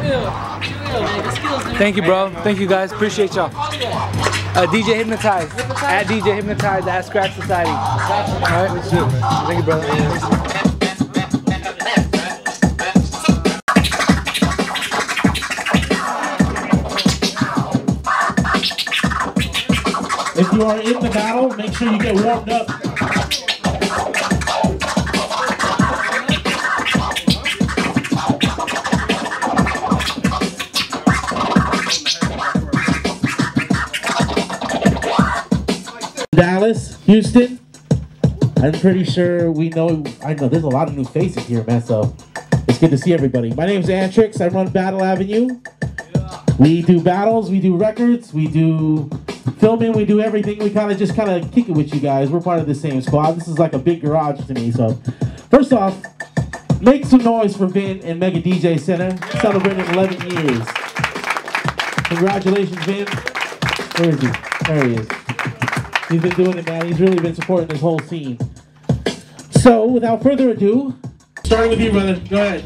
Thank you, bro. Thank you, guys. Appreciate y'all. DJ Hypnotized. At DJ Hypnotized at Skratch Society. All right. Thank you, brother. If you are in the battle, make sure you get warmed up. Dallas, Houston, I'm pretty sure I know there's a lot of new faces here, man, so it's good to see everybody. My name's Antrix, I run Battle Avenue. We do battles, we do records, we do filming, we do everything. We kind of kick it with you guys. We're part of the same squad. This is like a big garage to me, so first off, make some noise for Vin and Mega DJ Center, celebrating 11 years. Congratulations, Vin. Where is he? There he is. He's been doing it, man. He's really been supporting this whole scene. So, without further ado, starting with you, brother. Go ahead.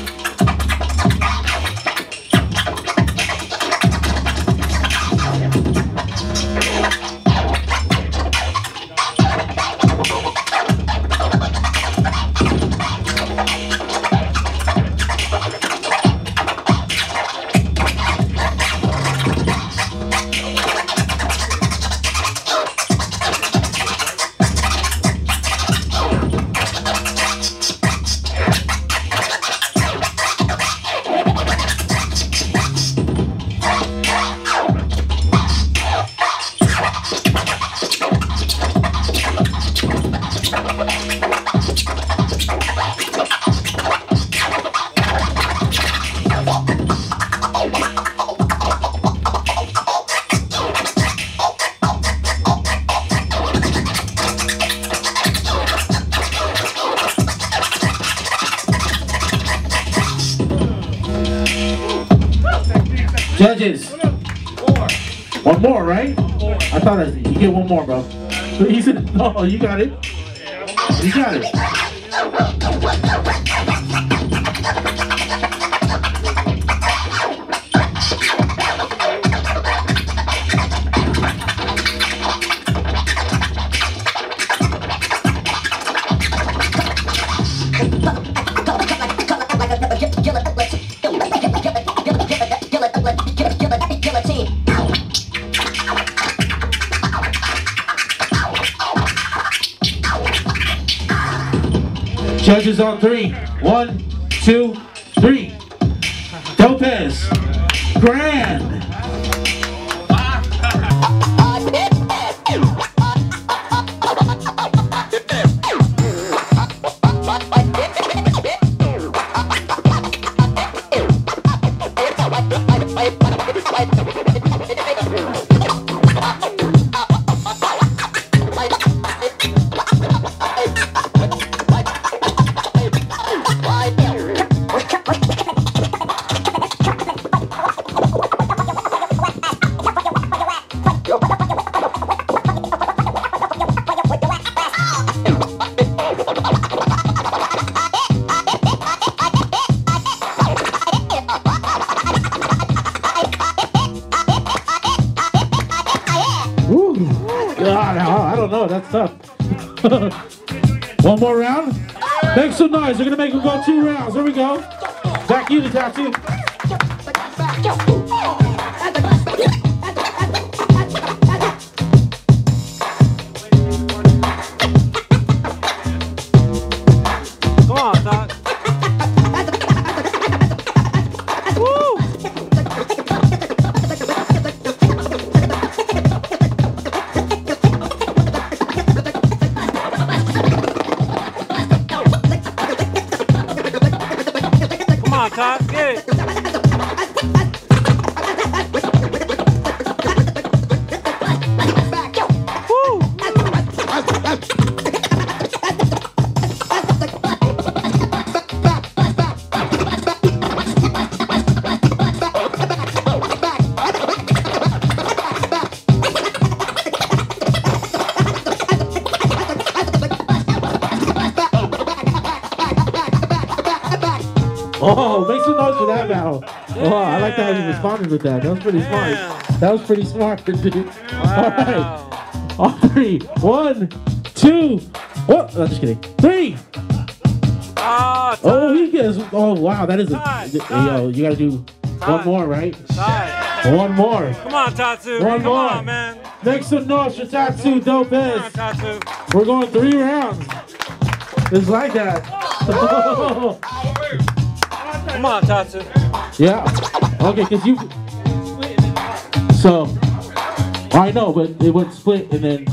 Judges. One more, right? I thought you get one more, bro. He said, no, you got it. You got it. Judges on 3. 1, 2, 3. Lopez. Grand. I don't know, that's tough. One more round. Make some noise. We're gonna make them go 2 rounds. Here we go. Back you to tattoo. Come on, Doc. Todd, get it. Woo. Oh, make some noise for that battle. Oh, I like how you responded with that. That was pretty smart. That was pretty smart, dude. Wow. All right. On 3. 1, 2. What? No, just kidding. 3. Oh, he gets. Oh, wow. That is a. Yo, you gotta do one more, right? One more. Come on, Tatsu. One Come more. on, man. Make some noise for Tatsu Lopez. Come on, Tatsu. We're going 3 rounds. It's like that. Come on, Tatsu. Yeah. Okay, because you. So. I know, but it went split and then.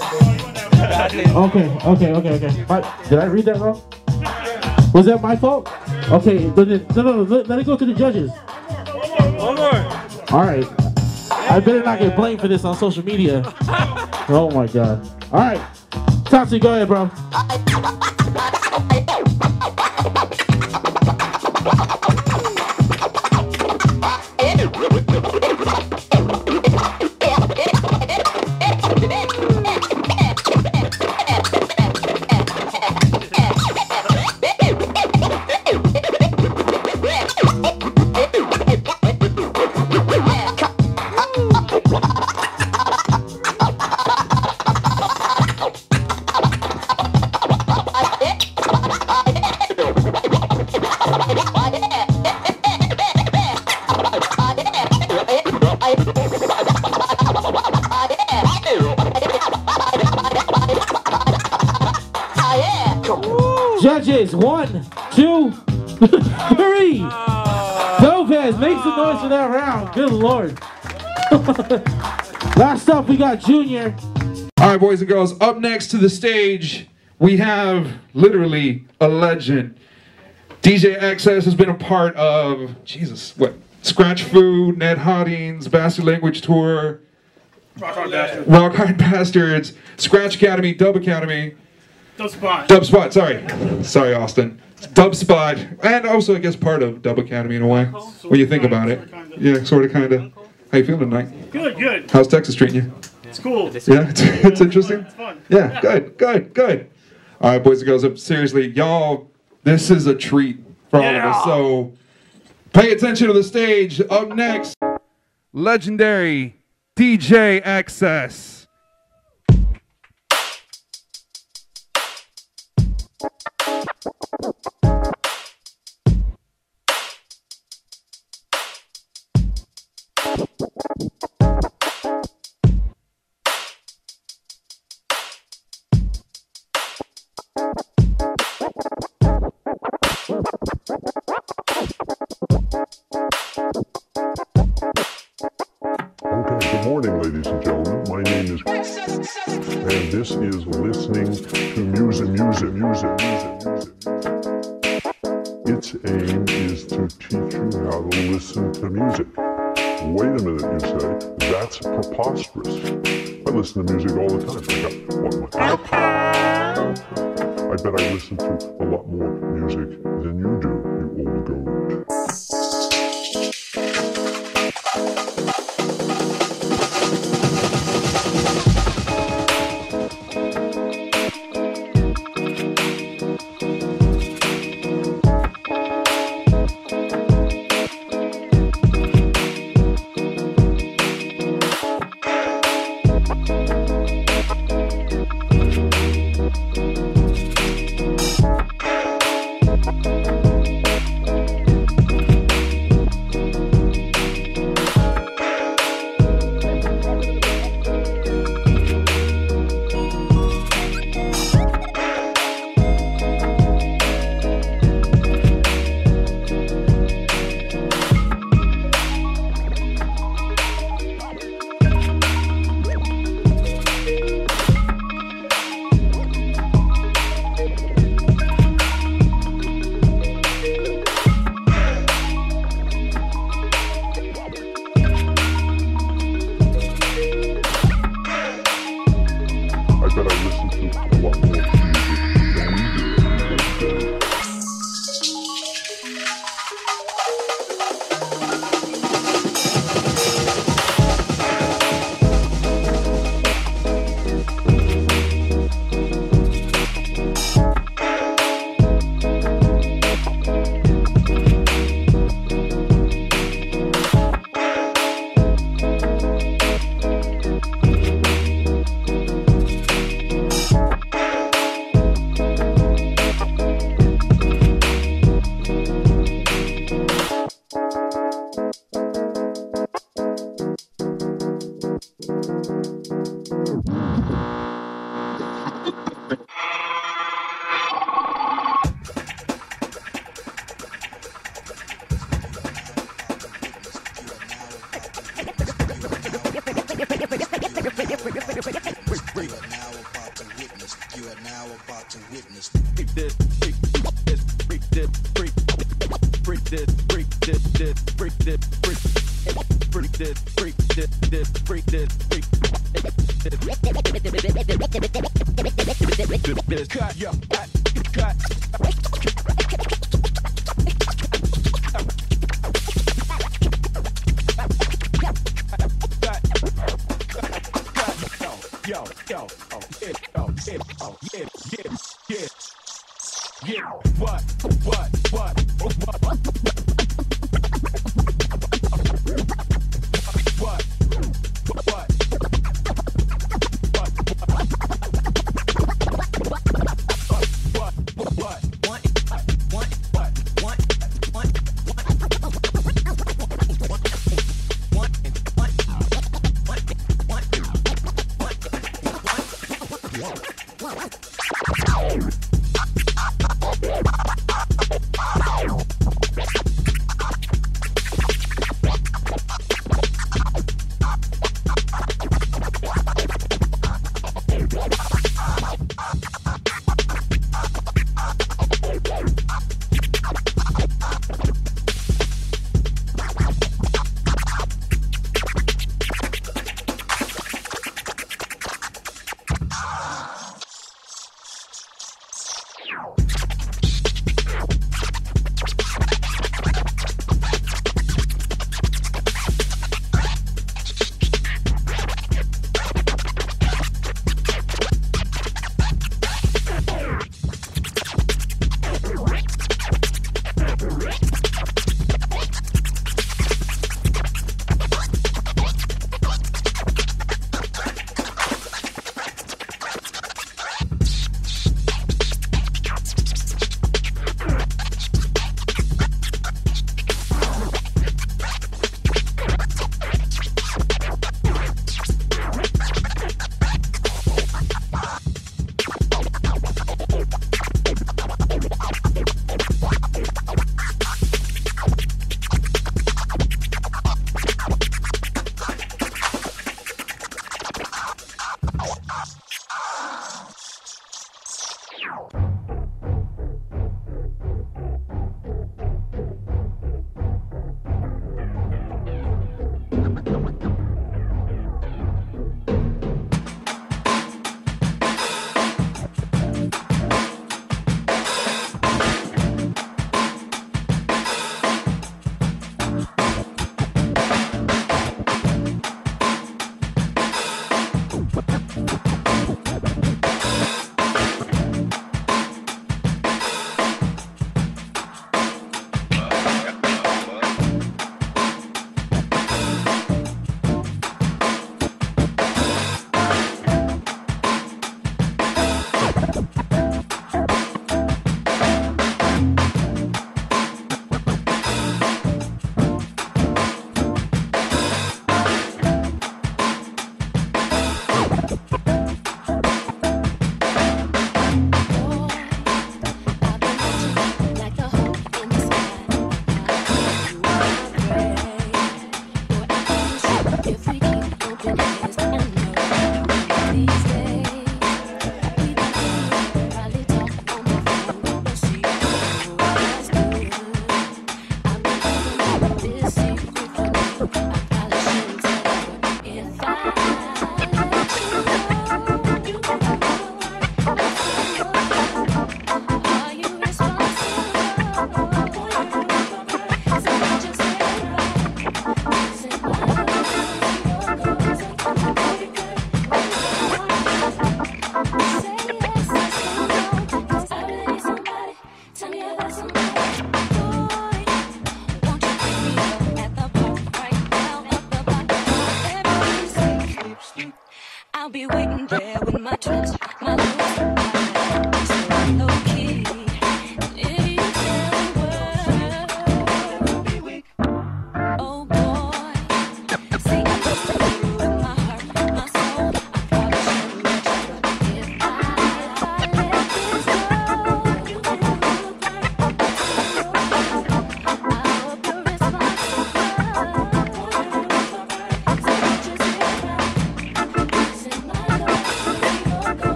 Okay. Did I read that wrong? Was that my fault? Okay, no, let it go to the judges. One more. All right. I better not get blamed for this on social media. Oh my God. All right. Tatsu, go ahead, bro. Judges, 1, 2, 3. Lopez, make some noise for that round. Good Lord. Last up, we got Junior. All right, boys and girls, up next to the stage, we have literally a legend. DJ XS has been a part of, Skratch Fu, Ned Hoddings, Bastard Language Tour, Rock Hard Bastards, Skratch Academy, Dub Academy. Dubspot, sorry Austin. Dubspot, and also I guess part of Dub Academy in a way, when you think about it. Yeah, sort of, kind of. How you feeling tonight? Good. How's Texas treating you? It's cool. Yeah, it's interesting? It's fun. Yeah, good. All right, boys and girls, seriously, y'all, this is a treat for all of us, so pay attention to the stage. Up next, legendary DJ XS. Good morning, ladies and gentlemen. My name is and this is listening to music. Its aim is to teach you how to listen to music. Wait a minute, you say. That's preposterous. I listen to music all the time. I got I bet I listen to a lot more music than you do, you old goat. You are now about to witness. You are now about to witness. Freak this, freak this, freak this, freak this, freak this, freak this, freak this, freak this, freak this, freak this. Cut, yo, cut. Yo, oh, yeah, what, what?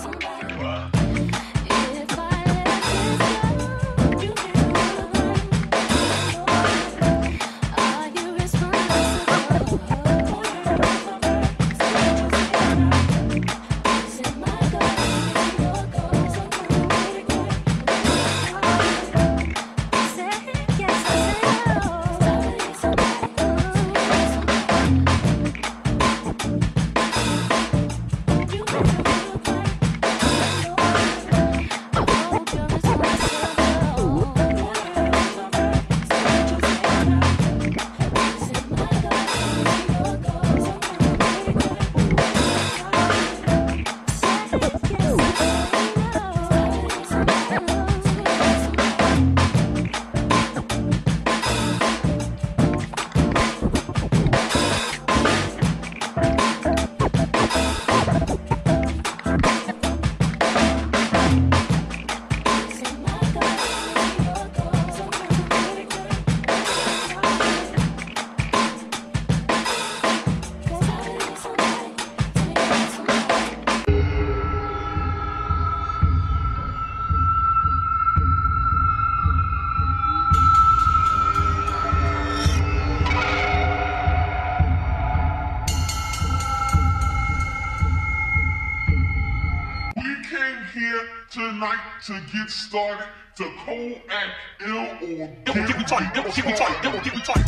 Tonight to get started, to co-act ill or get me tight, get me tight, get me tight.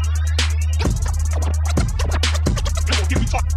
Get me tight.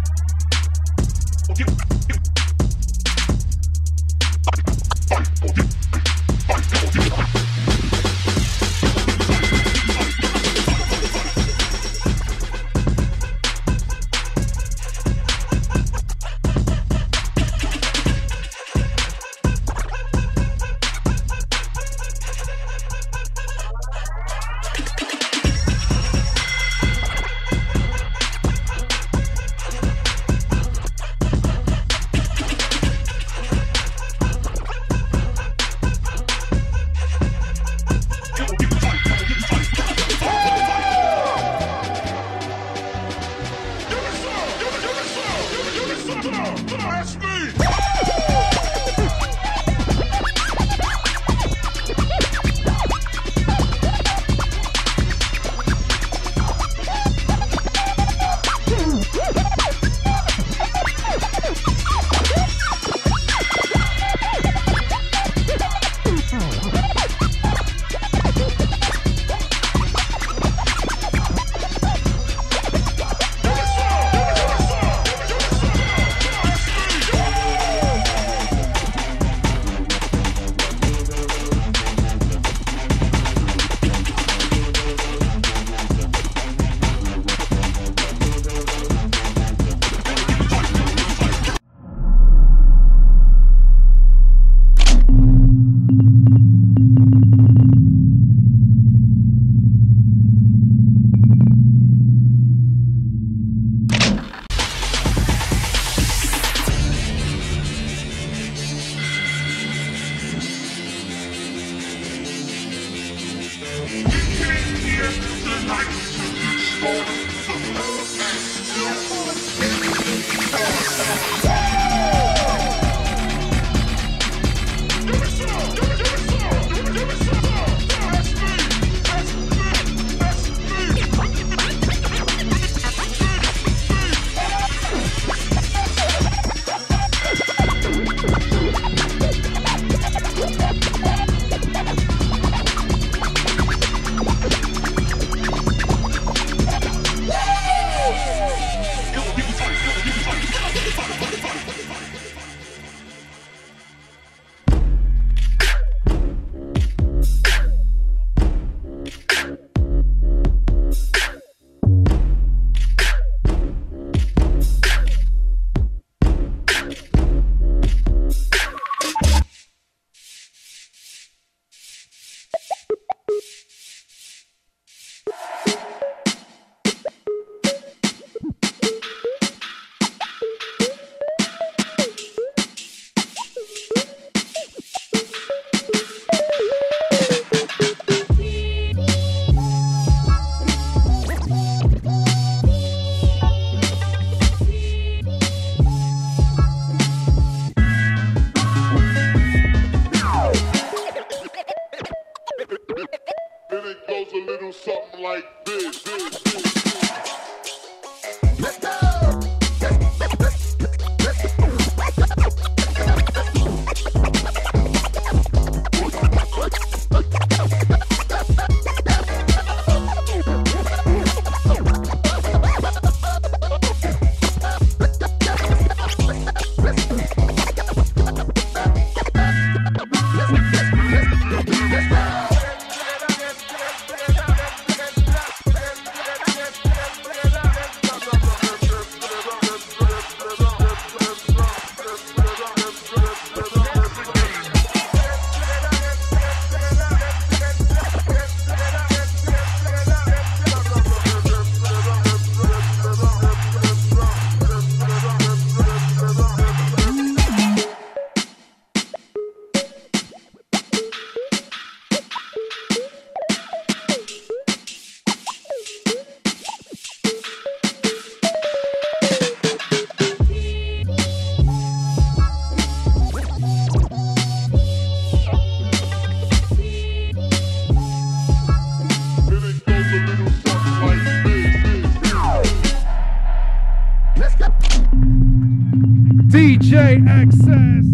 DJ Access.